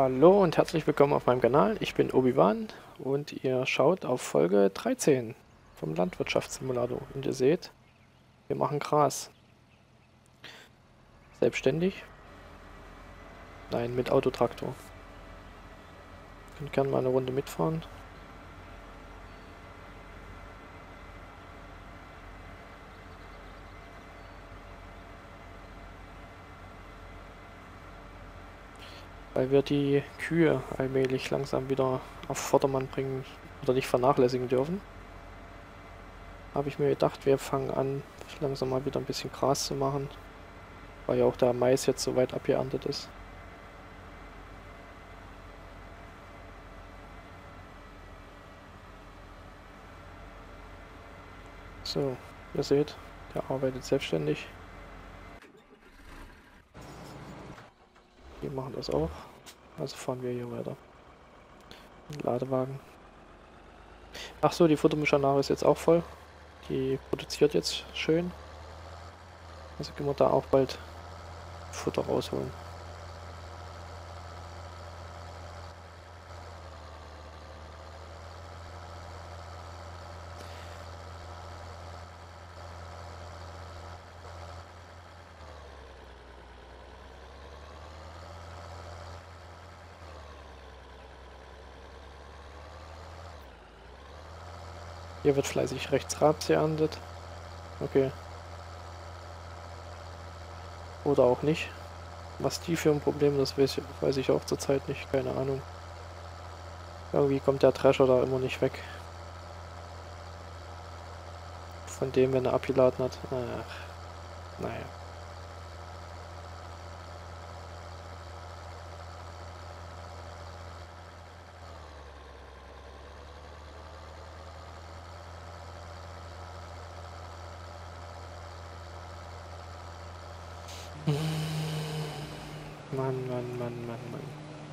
Hallo und herzlich willkommen auf meinem Kanal. Ich bin Obi-Wan und ihr schaut auf Folge 13 vom Landwirtschaftssimulator. Und ihr seht, wir machen Gras. Selbstständig? Nein, mit Autotraktor. Könnt gerne mal eine Runde mitfahren. Weil wir die Kühe allmählich langsam wieder auf Vordermann bringen oder nicht vernachlässigen dürfen. Habe ich mir gedacht, wir fangen an, langsam mal wieder ein bisschen Gras zu machen. Weil ja auch der Mais jetzt soweit abgeerntet ist. So, ihr seht, der arbeitet selbstständig. Die machen das auch. Also fahren wir hier weiter. Ein Ladewagen. Ach so, die Futtermischanlage ist jetzt auch voll. Die produziert jetzt schön. Also können wir da auch bald Futter rausholen. Hier wird fleißig rechts Raps geerntet. Okay. Oder auch nicht. Was die für ein Problem, das weiß ich auch zurzeit nicht. Keine Ahnung. Irgendwie kommt der Thresher da immer nicht weg. Von dem, wenn er abgeladen hat. Ach, naja. Mann, Mann, Mann, Mann, Mann.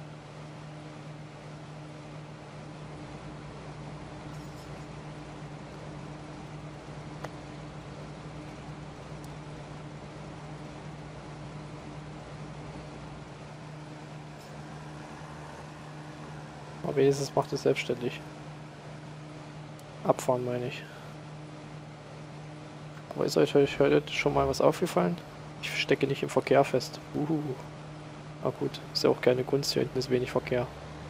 Aber wenigstens macht es selbstständig. Abfahren meine ich. Aber ist euch heute schon mal was aufgefallen? Ich stecke nicht im Verkehr fest. Ah gut, ist ja auch keine Kunst, hier hinten ist wenig Verkehr.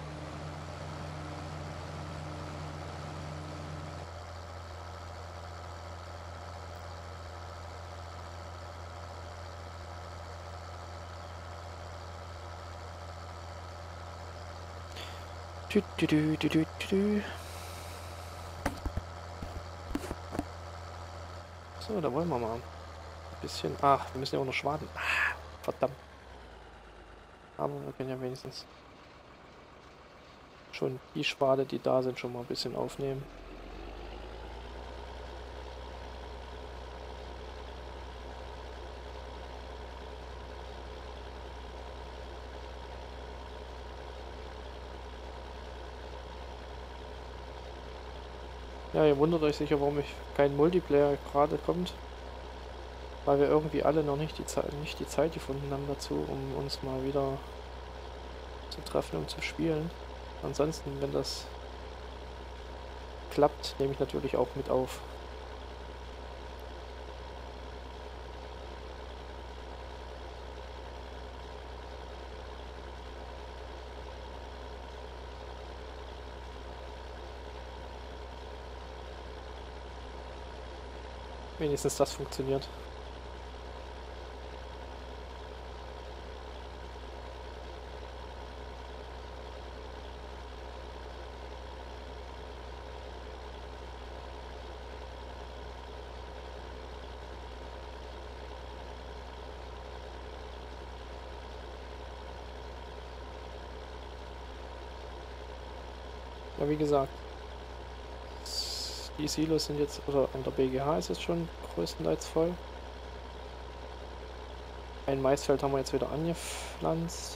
Tü, tü, tü, tü, tü, tü. So, da wollen wir mal ein bisschen... Ach, wir müssen ja auch noch schwaden. Ah, verdammt. Aber wir können ja wenigstens schon die Schwade, die da sind, schon mal ein bisschen aufnehmen. Ja, ihr wundert euch sicher, warum kein Multiplayer gerade kommt. Weil wir irgendwie alle noch nicht die Zeit gefunden haben dazu, um uns mal wieder zu treffen und zu spielen. Ansonsten, wenn das klappt, nehme ich natürlich auch mit auf. Wenigstens das funktioniert. Ja, wie gesagt, die Silos sind jetzt, oder an der BGH ist es schon größtenteils voll. Ein Maisfeld haben wir jetzt wieder angepflanzt.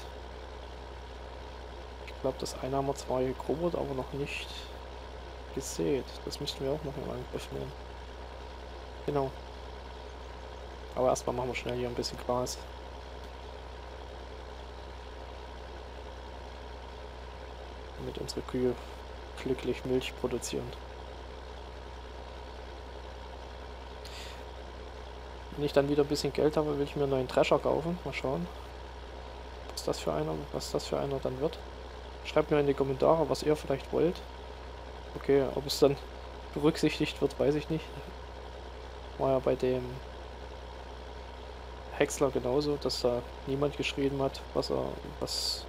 Ich glaube, das eine haben wir zwar gegrobert, aber noch nicht gesät. Das müssten wir auch noch in Angriff nehmen. Genau. Aber erstmal machen wir schnell hier ein bisschen Gras. damit unsere Kühe glücklich Milch produzieren. Wenn ich dann wieder ein bisschen Geld habe, will ich mir einen neuen Drescher kaufen. Mal schauen, was das für einer dann wird. Schreibt mir in die Kommentare, was ihr vielleicht wollt. Okay, ob es dann berücksichtigt wird, weiß ich nicht. War ja bei dem Häcksler genauso, dass da niemand geschrieben hat, was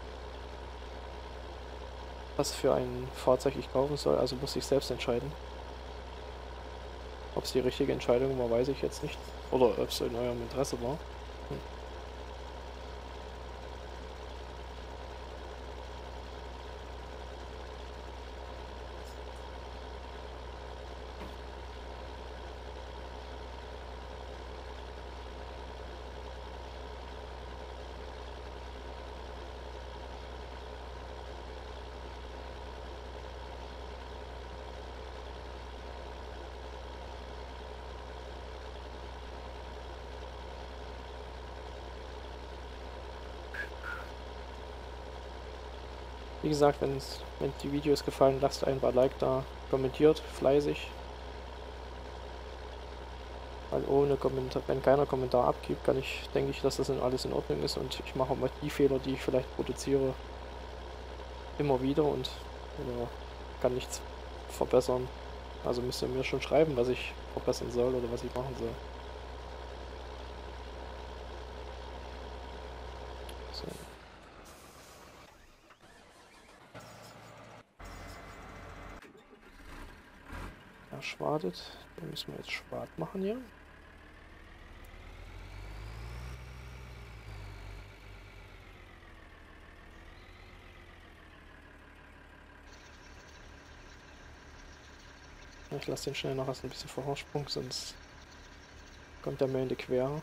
für ein Fahrzeug ich kaufen soll. Also muss ich selbst entscheiden. Ob es die richtige Entscheidung war, weiß ich jetzt nicht. Oder ob es in eurem Interesse war. Wie gesagt, wenn die Videos gefallen, lasst ein paar Like da, kommentiert fleißig. Weil ohne Kommentar, wenn keiner Kommentar abgibt, denke ich, dass das alles in Ordnung ist und ich mache mal die Fehler, die ich vielleicht produziere, immer wieder und kann nichts verbessern. Also müsst ihr mir schon schreiben, was ich verbessern soll oder was ich machen soll. So. Ja, schwadet. Den müssen wir jetzt schwad machen hier. Ich lasse den schnell noch erst ein bisschen Vorsprung, sonst kommt der mir in die Quere.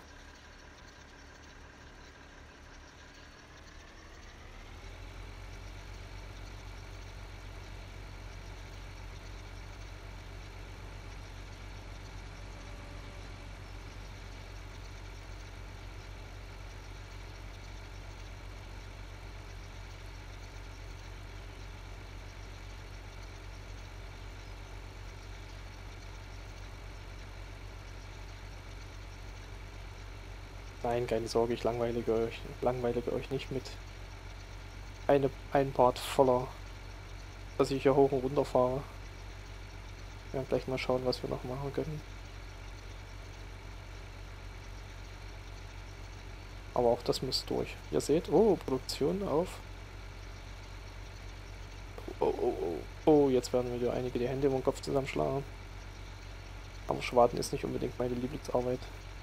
Nein, keine Sorge, ich langweilige euch nicht mit ein Part voller, dass ich hier hoch und runter fahre. Wir werden gleich mal schauen, was wir noch machen können. Aber auch das muss durch. Ihr seht, oh, Produktion auf. Oh, oh, oh. Oh, jetzt werden wieder einige die Hände über den Kopf zusammenschlagen. Aber Schwaden ist nicht unbedingt meine Lieblingsarbeit.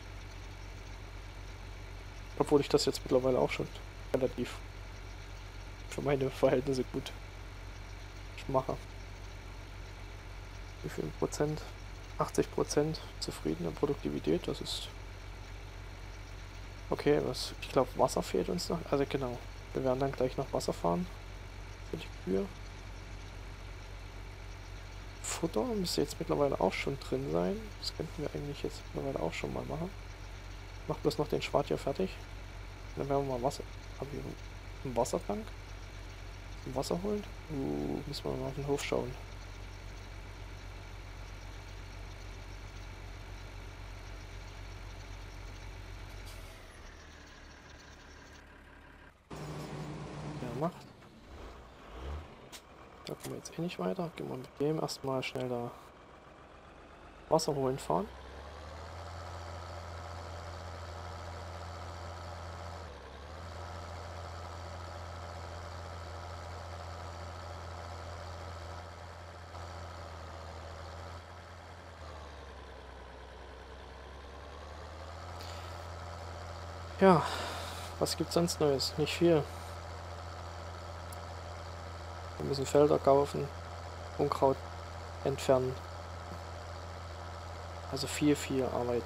Obwohl ich das jetzt mittlerweile auch schon relativ für meine Verhältnisse gut mache. Wie viel Prozent? 80% zufriedene Produktivität, das ist okay. Ich glaube, Wasser fehlt uns noch. Also genau, wir werden dann gleich noch Wasser fahren für die Kühe. Futter müsste jetzt mittlerweile auch schon drin sein. Das könnten wir eigentlich jetzt mittlerweile auch schon mal machen. Ich mach bloß noch den Schwad hier fertig. Dann werden wir mal Wasser. Haben wir einen Wassertank? Zum Wasser holen? Müssen wir mal auf den Hof schauen. Ja, macht. Da kommen wir jetzt eh nicht weiter. Gehen wir mit dem erstmal schnell da Wasser holen fahren. Ja, was gibt's sonst Neues? Nicht viel. Wir müssen Felder kaufen, Unkraut entfernen. Also viel Arbeit.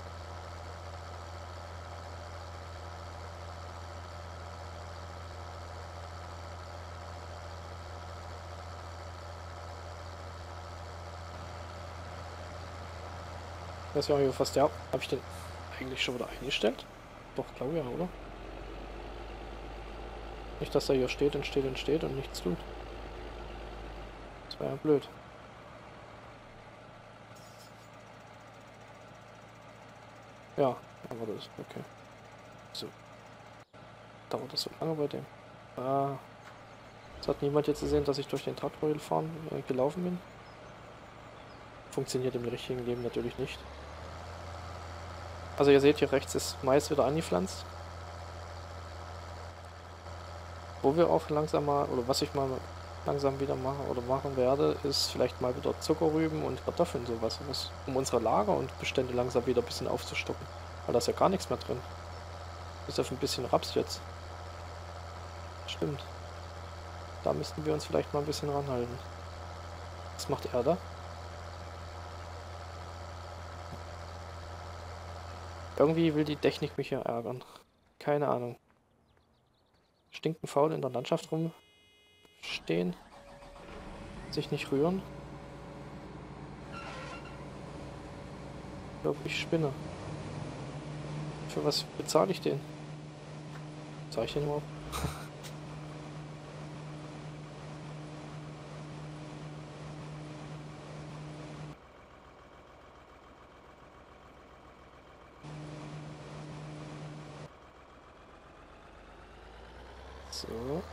Das ist ja hier fast, ja. Habe ich den eigentlich schon wieder eingestellt? Doch, glaube ja, oder? Nicht, dass er hier steht und nichts tut. Das wäre ja blöd. Ja, aber das ist okay. So, dauert das so lange bei dem? Ah, es hat niemand jetzt gesehen, dass ich durch den Tutorial gelaufen bin. Funktioniert im richtigen Leben natürlich nicht. Also ihr seht, hier rechts ist Mais wieder angepflanzt. Wo wir auch langsam mal, oder was ich mal langsam wieder mache oder machen werde, ist vielleicht mal wieder Zuckerrüben und Kartoffeln, sowas, um unsere Lager und Bestände langsam wieder ein bisschen aufzustocken. Weil da ist ja gar nichts mehr drin. Bis auf ein bisschen Raps jetzt. Stimmt. Da müssten wir uns vielleicht mal ein bisschen ranhalten. Was macht er da? Irgendwie will die Technik mich hier ärgern. Keine Ahnung. Stinken faul in der Landschaft rumstehen. Sich nicht rühren. Ich glaube, ich spinne. Für was bezahle ich den? Zahle ich den überhaupt? So.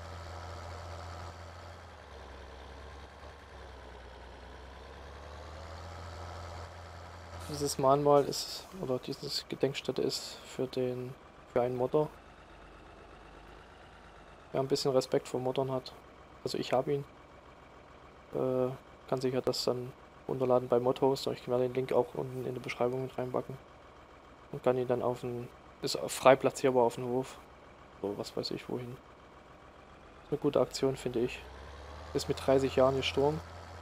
Dieses Mahnmal ist, oder dieses Gedenkstätte ist für einen Modder, der ein bisschen Respekt vor Moddern hat. Also ich habe ihn. Kann sich ja das dann runterladen bei Modhost. Ich werde den Link auch unten in die Beschreibung mit reinpacken. Und kann ihn dann ist frei platzierbar auf dem Hof. So, was weiß ich wohin. Ist eine gute Aktion, finde ich. Ist mit 30 Jahren gestorben.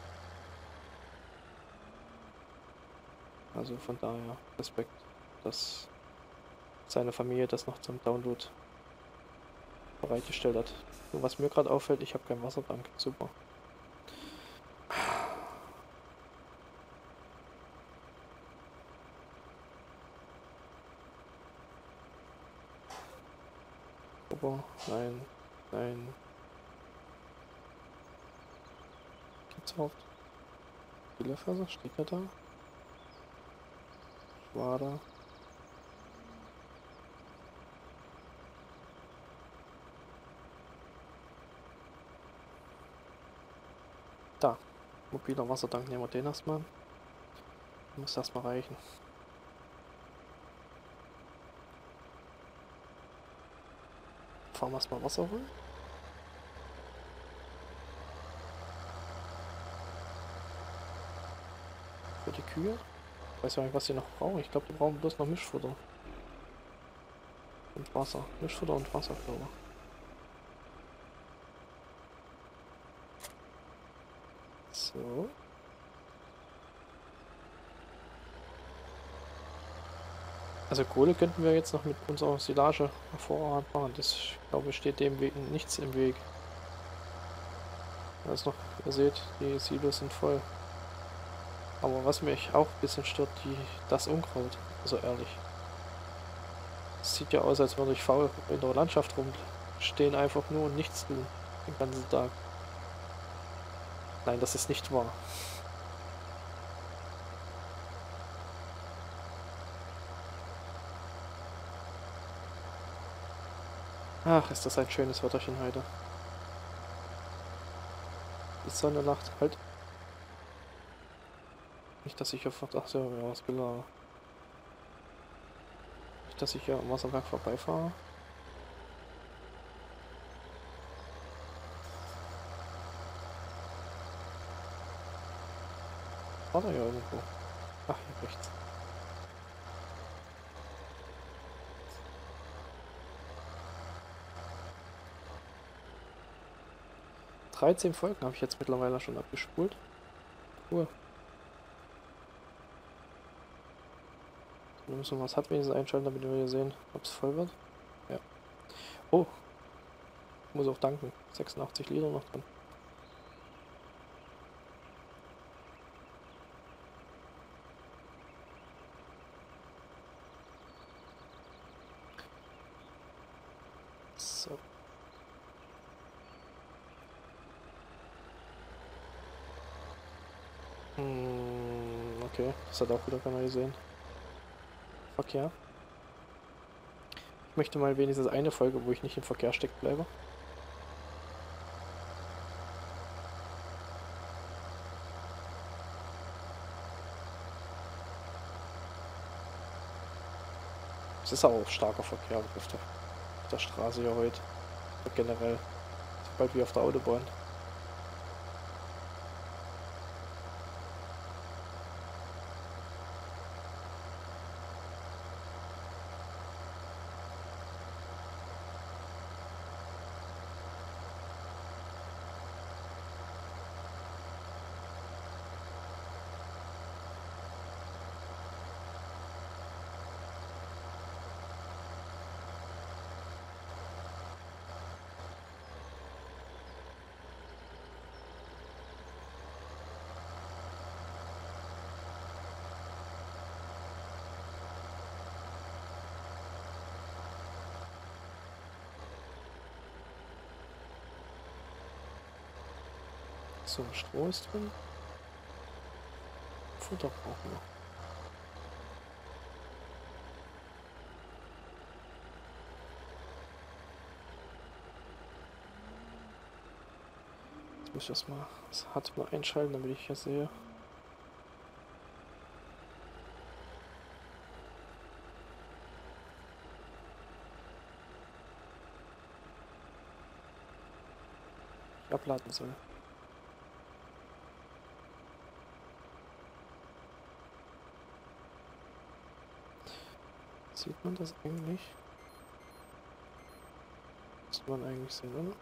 Also von daher Respekt, dass seine Familie das noch zum Download bereitgestellt hat. Und was mir gerade auffällt, ich habe keinen Wassertank. Super. Aber nein, nein. Gibt's überhaupt Bieleförser? Steht er da? Schwader. Da. Mobiler Wassertank, nehmen wir den erstmal. Muss erstmal reichen. Fahren wir erstmal Wasser holen. Für die Kühe. Ich weiß ja nicht, was sie noch brauchen. Ich glaube, die brauchen bloß noch Mischfutter. Und Wasser. Mischfutter und Wasser, glaube ich. So. Also Kohle könnten wir jetzt noch mit unserer Silage hervorragend machen. Das, glaube ich, steht dem Weg nichts im Weg. Also noch, ihr seht, die Silos sind voll. Aber was mich auch ein bisschen stört, das Unkraut. Also ehrlich. Es sieht ja aus, als würde ich faul in der Landschaft rumstehen, einfach nur und nichts tun. Den ganzen Tag. Nein, das ist nicht wahr. Ach, ist das ein schönes Wetterchen heute. Die Sonne lacht. Halt. Nicht, dass ich hier ach so, ja, was will er? Nicht, dass ich hier am Wasserwerk vorbeifahre. War da ja irgendwo. Ach, hier rechts. ...13 Folgen habe ich jetzt mittlerweile schon abgespult. Cool. Wir müssen was hat wenigstens einschalten, damit wir hier sehen, ob es voll wird. Ja. Oh. Ich muss auch danken. 86 Liter noch drin. So. Okay, das hat auch wieder keiner gesehen. Verkehr. Ich möchte mal wenigstens eine Folge, wo ich nicht im Verkehr stecken bleibe. Es ist auch starker Verkehr auf der Straße hier heute. Generell. Sobald wie auf der Autobahn. So, Stroh ist drin. Futter brauchen wir. Jetzt muss ich erstmal das HUD mal einschalten, damit ich hier sehe. Ich abladen soll. Sieht man das eigentlich? Müsste man eigentlich sehen, oder?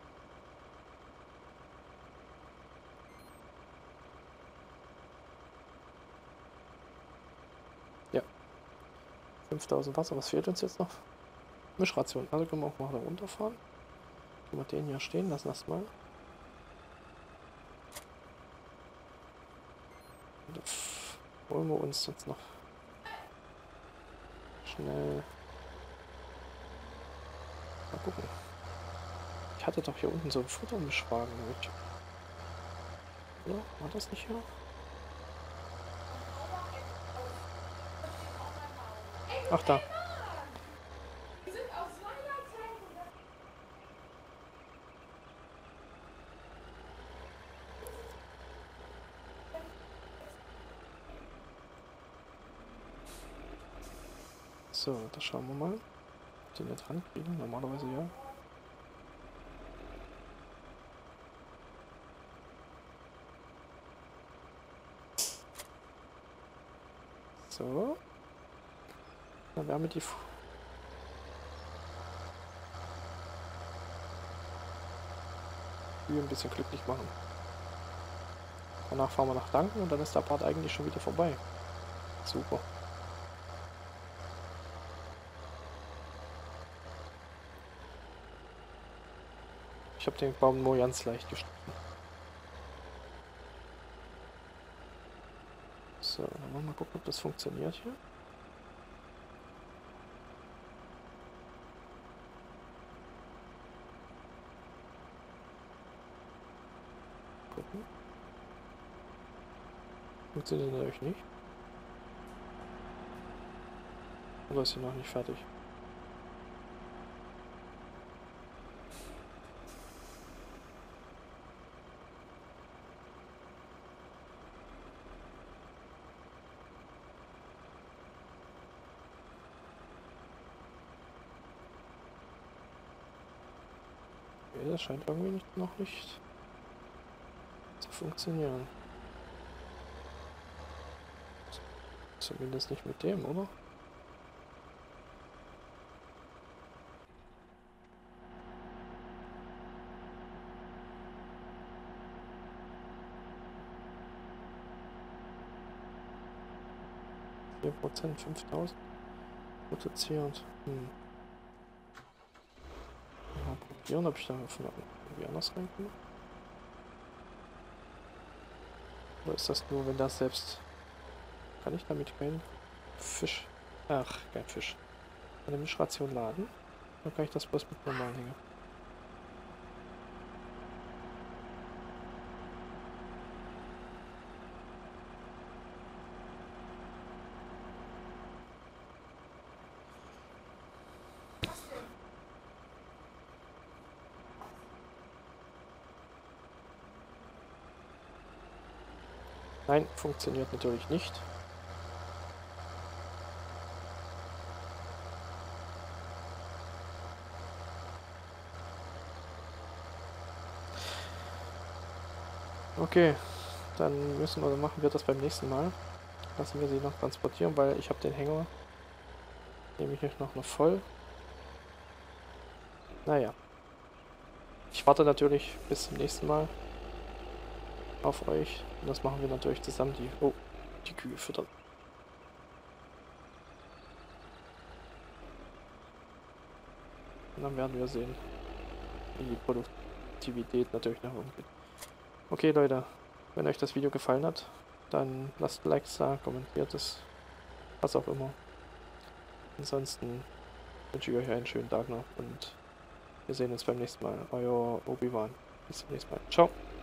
Ja. 5000 Wasser. Was fehlt uns jetzt noch? Mischration. Also können wir auch mal da runterfahren. Können wir den hier stehen lassen erstmal. Und holen wir uns jetzt noch schnell. Mal gucken. Ich hatte doch hier unten so einen Futtermischwagen mit. Oder? War das nicht hier? Ach da. So, da schauen wir mal. Ob die nicht rankriegen. Normalerweise ja. So. Dann werden wir die Kühe ein bisschen glücklich machen. Danach fahren wir nach Danken und dann ist der Part eigentlich schon wieder vorbei. Super. Ich habe den Baum nur ganz leicht geschnitten. So, dann wollen wir mal gucken, ob das funktioniert hier. Gucken. Funktioniert natürlich nicht. Oder ist sie noch nicht fertig? Okay, das scheint irgendwie noch nicht zu funktionieren. Zumindest nicht mit dem, oder? Prozent 5000 produziert. Mal probieren, ob ich da von irgendwie anders reinkomme. Oder ist das nur, wenn das selbst... Kann ich damit keinen Fisch... Ach, kein Fisch. Eine Mischration laden? Dann kann ich das bloß mit normalen Hänger. Nein, funktioniert natürlich nicht. Okay, dann machen wir das beim nächsten Mal. Lassen wir sie noch transportieren, weil ich habe den Hänger nämlich noch voll. Naja, ich warte natürlich bis zum nächsten Mal auf euch. Und das machen wir natürlich zusammen, die Kühe füttern. Und dann werden wir sehen, wie die Produktivität natürlich nach oben geht. Okay Leute, wenn euch das Video gefallen hat, dann lasst Likes da, kommentiert es, was auch immer. Ansonsten wünsche ich euch einen schönen Tag noch und wir sehen uns beim nächsten Mal. Euer Obi-Wan. Bis zum nächsten Mal. Ciao.